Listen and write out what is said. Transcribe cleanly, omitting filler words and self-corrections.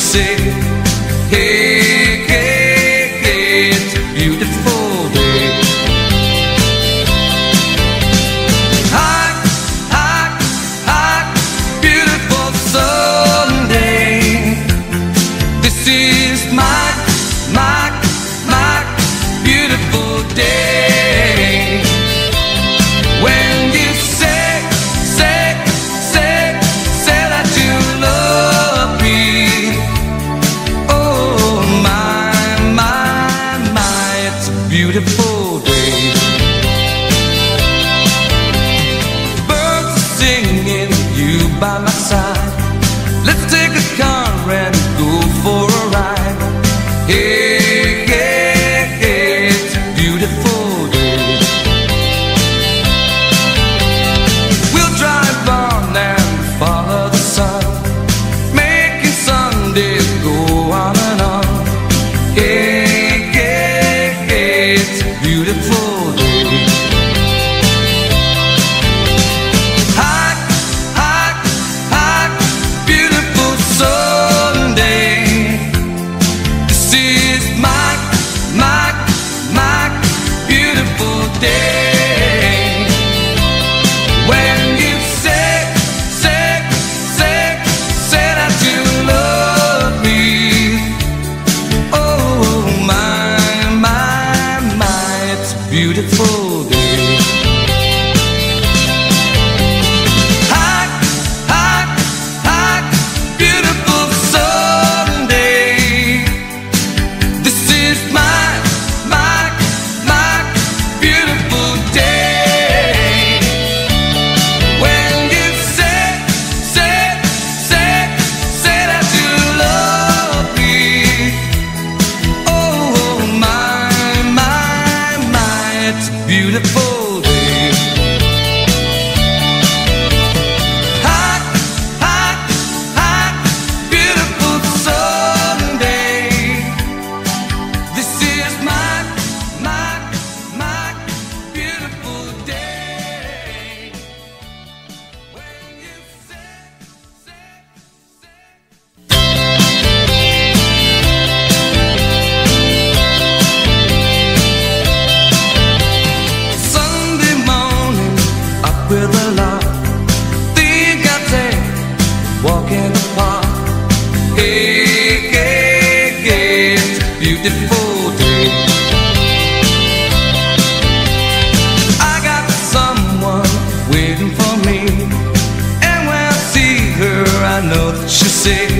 say, hey, hey, hey, it's a beautiful day. Hot, hot, hot, beautiful Sunday. This is my beautiful day. When you say that you love me, oh my, it's a beautiful day. Birds are singing, you by my side. Let's take a car and go for a ride. Hey, hey, hey, it's a beautiful day. We'll drive on and follow the sun, making Sundays go on and on. Hey, hey, hey, it's a beautiful day. Hot, hot, hot, beautiful Sunday. This is my beautiful day. When you say that you love me, oh my, it's a beautiful day. Hot, hot, hot, beautiful Sunday. This is my beautiful day. When you say that you love me, oh my, it's a beautiful day. Hot, hot, hot, beautiful Sunday. This is my beautiful day. When you say Sunday morning, up with a lark, think I'll take a walk in the park. Hey, hey, hey, it's a beautiful day. I got someone waiting for me, and when I see her, I know that she'll say,